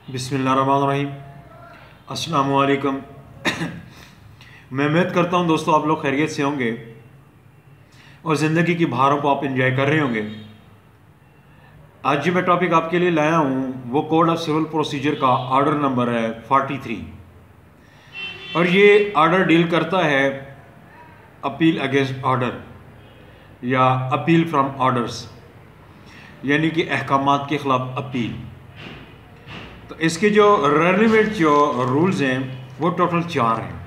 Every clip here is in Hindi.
बिस्मिल्लाहिर्रहमानिर्रहीम। अस्सलामु अलैकुम। मैं उम्मीद करता हूँ दोस्तों आप लोग खैरियत से होंगे और ज़िंदगी की बहारों को आप एंजॉय कर रहे होंगे। आज जो मैं टॉपिक आपके लिए लाया हूँ वो कोड ऑफ सिविल प्रोसीजर का ऑर्डर नंबर है 43 और ये ऑर्डर डील करता है अपील अगेंस्ट ऑर्डर या अपील फ्रॉम ऑर्डर्स, यानी कि अहकामात के ख़िलाफ़ अपील। तो इसके जो रेलिवेंट जो रूल्स हैं वो टोटल 4 हैं।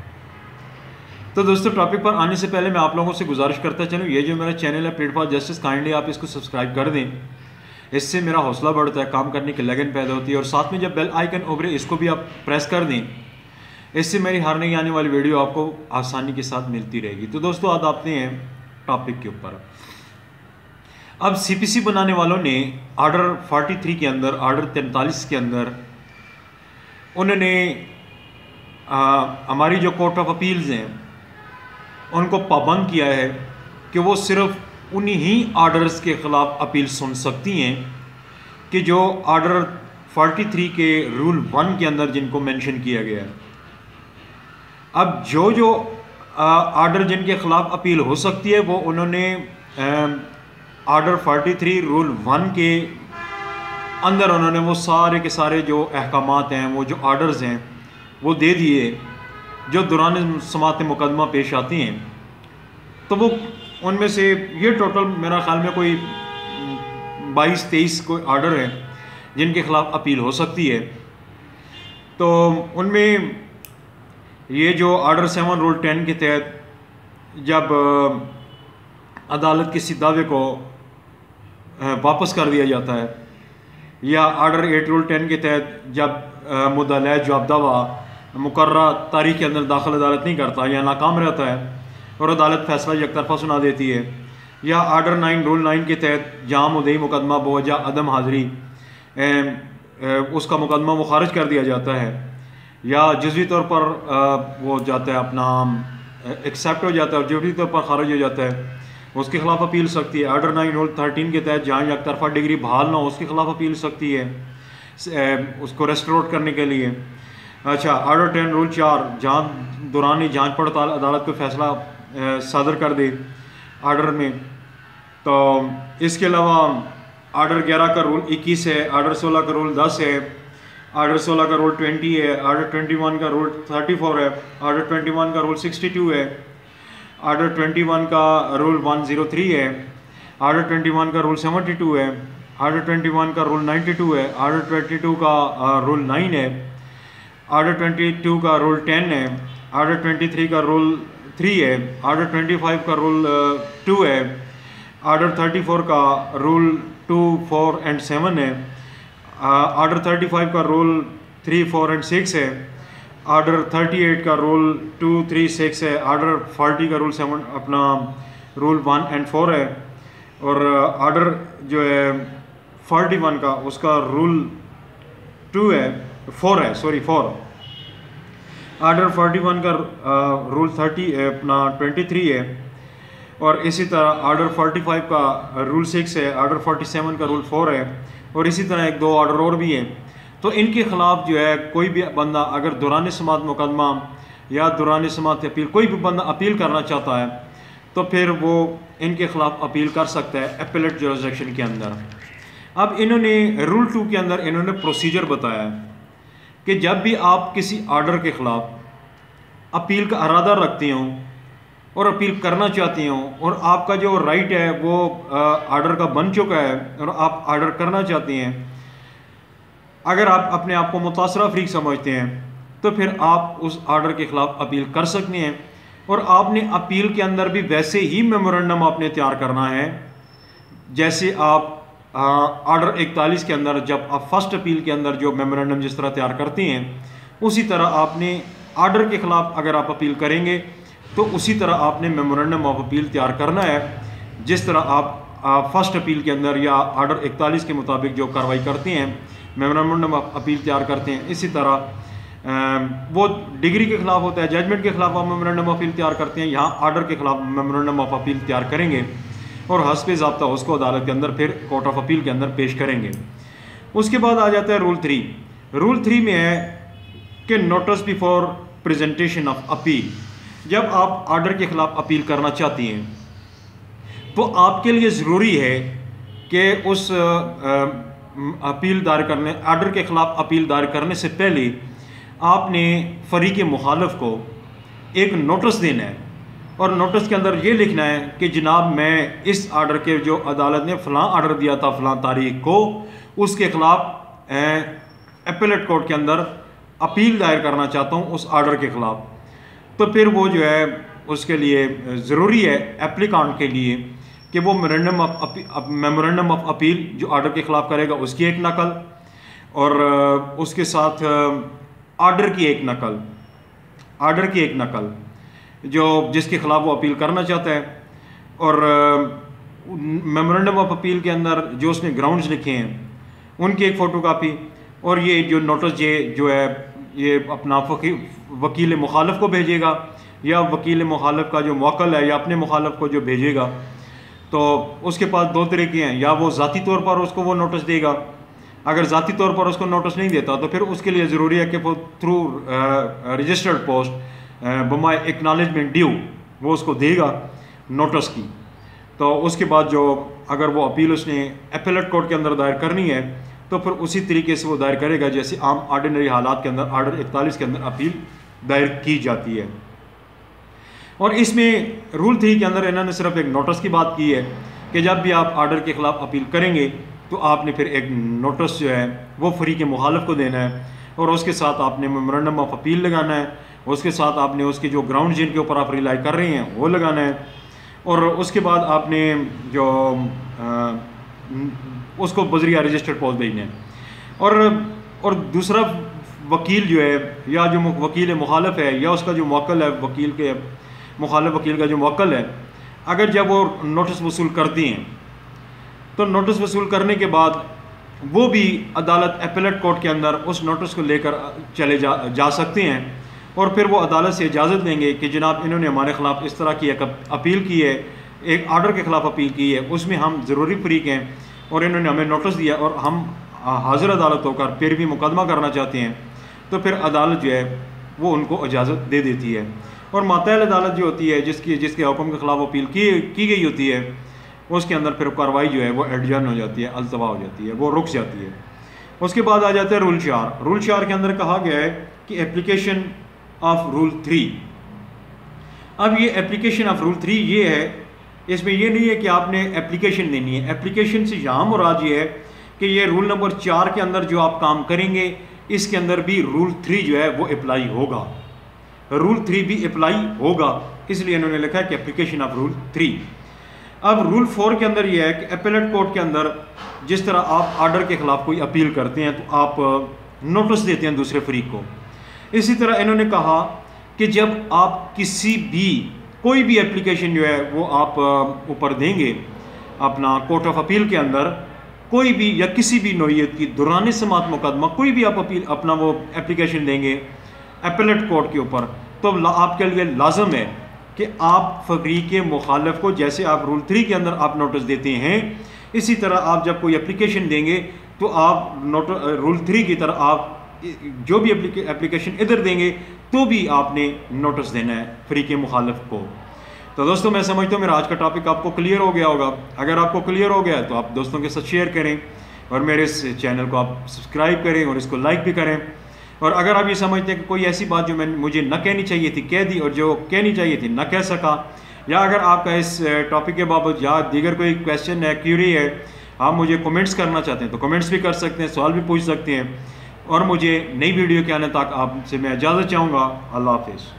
तो दोस्तों टॉपिक पर आने से पहले मैं आप लोगों से गुजारिश करता चलूँ, ये जो मेरा चैनल है प्लेटफॉर्म जस्टिस, काइंडली आप इसको सब्सक्राइब कर दें। इससे मेरा हौसला बढ़ता है, काम करने की लगन पैदा होती है। और साथ में जब बेल आइकन उभरे इसको भी आप प्रेस कर दें, इससे मेरी हर नई आने वाली वीडियो आपको आसानी के साथ मिलती रहेगी। तो दोस्तों आज आते हैं टॉपिक के ऊपर। अब सीपीसी बनाने वालों ने ऑर्डर 43 के अंदर, ऑर्डर 43 के अंदर उन्होंने हमारी जो कोर्ट ऑफ अपील्स हैं उनको पाबंद किया है कि वो सिर्फ उन्हीं ही ऑर्डर्स के ख़िलाफ़ अपील सुन सकती हैं कि जो ऑर्डर 43 के रूल 1 के अंदर जिनको मेंशन किया गया है। अब जो ऑर्डर जिनके ख़िलाफ़ अपील हो सकती है वो उन्होंने ऑर्डर 43 रूल 1 के अंदर उन्होंने वो सारे के सारे जो अहकामात हैं, वो जो ऑर्डर्स हैं वो दे दिए जो दौरान समात मुकदमा पेश आती हैं। तो वो उनमें से ये टोटल मेरा ख्याल में कोई 22-23 कोई ऑर्डर हैं जिनके ख़िलाफ़ अपील हो सकती है। तो उनमें ये जो ऑर्डर 7 रूल 10 के तहत जब अदालत किसी दावे को वापस कर दिया जाता है, या ऑर्डर 8 रूल 10 के तहत जब मुद्दा जवाब दावा मुकर्रर तारीख के अंदर दाखिल अदालत नहीं करता या नाकाम रहता है और अदालत फैसला यकतरफा सुना देती है, या ऑर्डर 9 रूल 9 के तहत जहाँ मुद्दई मुकदमा बवजह अदम हाज़िरी उसका मुकदमा वो खारिज कर दिया जाता है या जुज़वी तौर पर वो जाता है अपना एक्सेप्ट हो जाता है और जुज़वी तौर पर खारिज हो जाता है, उसके खिलाफ अपील सकती है। ऑर्डर 9 रूल 13 के तहत जहाँ एक तरफा डिग्री बहाल ना हो उसके खिलाफ अपील सकती है उसको रेस्टोर करने के लिए। अच्छा, ऑर्डर 10 रूल 4 जहाँ दौरान जांच पड़ताल अदालत को फैसला सादर कर दे ऑर्डर में। तो इसके अलावा ऑर्डर 11 का रूल 21 है, ऑर्डर 16 का रूल 10 है, ऑर्डर 16 का रूल 20 है, ऑर्डर 21 का रूल 34 है, ऑर्डर 21 का रूल 62 है, ऑर्डर 21 का रूल 103 है, ऑर्डर 21 का रूल 72 है, ऑर्डर 21 का रूल 92 है, ऑर्डर 22 का रूल 9 है, ऑर्डर 22 का रूल 10 है, ऑर्डर 23 का रूल 3 है, ऑर्डर 25 का रूल 2 है, ऑर्डर 34 का रूल 2, 4 एंड 7 है, ऑर्डर 35 का रूल 3, 4 एंड 6 है, ऑर्डर 38 का रूल 2, 3, 6 है, ऑर्डर 40 का रूल 7 अपना रूल 1 एंड 4 है, और ऑर्डर जो है 41 का उसका रूल 2 है, 4 है, सॉरी 4। ऑर्डर 41 का रूल 30 अपना 23 है, और इसी तरह ऑर्डर 45 का रूल 6 है, ऑर्डर 47 का रूल 4 है, और इसी तरह 1-2 ऑर्डर और भी हैं। तो इनके ख़िलाफ़ जो है कोई भी बंदा अगर दौरान समात मुकदमा या दौरान समात अपील कोई भी बंदा अपील करना चाहता है तो फिर वो इनके ख़िलाफ़ अपील कर सकता है एपेलेट जुरिसडिक्शन के अंदर। अब इन्होंने रूल 2 के अंदर इन्होंने प्रोसीजर बताया है कि जब भी आप किसी ऑर्डर के ख़िलाफ़ अपील का इरादा रखते हों और अपील करना चाहते हों और आपका जो राइट है वो ऑर्डर का बन चुका है और आप ऑर्डर करना चाहते हैं, अगर आप अपने आप को मुतासरा फरीक समझते हैं तो फिर आप उस ऑर्डर के ख़िलाफ़ अपील कर सकते हैं। और आपने अपील के अंदर भी वैसे ही मेमोरेंडम आपने तैयार करना है जैसे आप ऑर्डर 41 के अंदर जब आप फर्स्ट अपील के अंदर जो मेमोरेंडम जिस तरह तैयार करते हैं उसी तरह आपने ऑर्डर के ख़िलाफ़ अगर आप अपील करेंगे तो उसी तरह आपने मेमोरेंडम ऑफ अपील तैयार करना है जिस तरह आप फर्स्ट अपील के अंदर या ऑर्डर 41 के मुताबिक जो कार्रवाई करते हैं मेमोरेंडम ऑफ अपील तैयार करते हैं। इसी तरह वो डिग्री के खिलाफ होता है, जजमेंट के खिलाफ आप मेमोरेंडम ऑफ अपील तैयार करते हैं, यहाँ ऑर्डर के खिलाफ मेमोरेंडम ऑफ अपील तैयार करेंगे और हस्ब ज़ाब्ता उसको अदालत के अंदर फिर कोर्ट ऑफ अपील के अंदर पेश करेंगे। उसके बाद आ जाता है रूल 3। रूल 3 में है कि notice before presentation of appeal. जब आप आर्डर के ख़िलाफ़ अपील करना चाहती हैं तो आपके लिए ज़रूरी है कि उस अपील दायर करने आर्डर के ख़िलाफ़ अपील दायर करने से पहले आपने फ़रीक़ मुखालिफ को एक नोटिस देना है, और नोटिस के अंदर ये लिखना है कि जनाब मैं इस आर्डर के जो अदालत ने फ़लाँ आर्डर दिया था फ़लाँ तारीख को, उसके ख़िलाफ़ अपीलेट कोर्ट के अंदर अपील दायर करना चाहता हूँ उस आर्डर के ख़िलाफ़। तो फिर वो जो है उसके लिए ज़रूरी है एप्लीकांट के लिए कि वो मेमोरेंडम ऑफ अपील जो आर्डर के ख़िलाफ़ करेगा उसकी एक नकल, और उसके साथ आर्डर की एक नकल जो जिसके ख़िलाफ़ वो अपील करना चाहता है, और मेमोरेंडम ऑफ अपील के अंदर जो उसने ग्राउंड्स लिखे हैं उनकी एक फ़ोटोकॉपी, और ये जो नोटिस ये जो है ये अपना वकील मुखालिफ को भेजेगा, या वकील मुखालिफ का जो मुवक्किल है या अपने मुखालिफ को जो भेजेगा। तो उसके पास दो तरीके हैं, या वो ज़ाती तौर पर उसको वो नोटिस देगा, अगर ज़ाती तौर पर उसको नोटिस नहीं देता तो फिर उसके लिए ज़रूरी है कि वो थ्रू रजिस्टर्ड पोस्ट बमाय एक्नॉलेजमेंट ड्यू वो उसको देगा नोटिस की। तो उसके बाद जो अगर वो अपील उसने अपीलेट कोर्ट के अंदर दायर करनी है तो फिर उसी तरीके से वो दायर करेगा जैसे आम ऑर्डिनरी हालात के अंदर आर्डर 41 के अंदर अपील दायर की जाती है। और इसमें रूल 3 के अंदर इन्होंने सिर्फ एक नोटिस की बात की है कि जब भी आप आर्डर के ख़िलाफ़ अपील करेंगे तो आपने फिर एक नोटिस जो है वो फ़रीक़ मुखालिफ को देना है, और उसके साथ आपने मेमोरेंडम ऑफ अपील लगाना है, उसके साथ आपने उसके जो ग्राउंड जिनके ऊपर आप रिलाई कर रहे हैं वो लगाना है, और उसके बाद आपने जो उसको बजरिया रजिस्टर्ड पोस्ट भेजना है। और दूसरा वकील जो है या जो वकील मुखालिफ है या उसका जो मुवक्किल है वकील के मुखालिफ वकील का जो मुवक्किल है, अगर जब वो नोटिस वसूल करती हैं तो नोटिस वसूल करने के बाद वो भी अदालत अपीलेट कोर्ट के अंदर उस नोटिस को लेकर चले जा सकते हैं, और फिर वो अदालत से इजाज़त देंगे कि जनाब इन्होंने हमारे ख़िलाफ़ इस तरह की एक अपील की है, एक आर्डर के ख़िलाफ़ अपील की है, उसमें हम ज़रूरी फ़रीक़ हैं और इन्होंने हमें नोटिस दिया और हम हाज़िर अदालत होकर फिर भी मुकदमा करना चाहते हैं, तो फिर अदालत जो है वो उनको इजाज़त दे देती है। और मातहल अदालत जो होती है जिसके हुक्म के ख़िलाफ़ अपील की गई होती है उसके अंदर फिर कार्रवाई जो है वो एडजर्न हो जाती है, अल्तवा हो जाती है, वो रुक जाती है। उसके बाद आ जाता है रूल 4। रूल 4 के अंदर कहा गया है कि एप्लीकेशन ऑफ रूल 3। अब ये एप्लीकेशन ऑफ रूल 3 ये है, इसमें ये नहीं है कि आपने एप्लीकेशन देनी है। एप्लीकेशन से यहाँ मुराद ये है कि ये रूल नंबर 4 के अंदर जो आप काम करेंगे इसके अंदर भी रूल 3 जो है वो अप्लाई होगा, रूल 3 भी अप्लाई होगा, इसलिए इन्होंने लिखा है कि एप्लीकेशन ऑफ रूल 3। अब रूल 4 के अंदर यह है कि अपीलेट कोर्ट के अंदर जिस तरह आप आर्डर के ख़िलाफ़ कोई अपील करते हैं तो आप नोटिस देते हैं दूसरे फरीक को, इसी तरह इन्होंने कहा कि जब आप कोई भी एप्लीकेशन जो है वो आप ऊपर देंगे अपना कोर्ट ऑफ अपील के अंदर, कोई भी या किसी भी नौइयत की दौरान समात मुकदमा कोई भी आप अपना वो एप्लीकेशन देंगे अपीलेट कोर्ट के ऊपर, तो आपके लिए लाजम है कि आप फ़रीक़ मुखालिफ को जैसे आप रूल 3 के अंदर आप नोटिस देते हैं, इसी तरह आप जब कोई एप्लीकेशन देंगे तो आप रूल 3 की तरह आप जो भी एप्लीकेशन इधर देंगे तो भी आपने नोटिस देना है फ़रीक़ मुखालिफ को। तो दोस्तों मैं समझता हूँ मेरा आज का टॉपिक आपको क्लियर हो गया होगा। अगर आपको क्लियर हो गया तो आप दोस्तों के साथ शेयर करें और मेरे इस चैनल को आप सब्सक्राइब करें और इसको लाइक भी करें। और अगर आप ये समझते हैं कि कोई ऐसी बात जो मुझे न कहनी चाहिए थी कह दी और जो कहनी चाहिए थी न कह सका, या अगर आपका इस टॉपिक के बाबत या दीगर कोई क्वेश्चन है, क्यूरी है, आप मुझे कमेंट्स करना चाहते हैं तो कमेंट्स भी कर सकते हैं, सवाल भी पूछ सकते हैं। और मुझे नई वीडियो के आने तक आपसे मैं इजाज़त चाहूँगा। अल्लाह हाफ़िज़।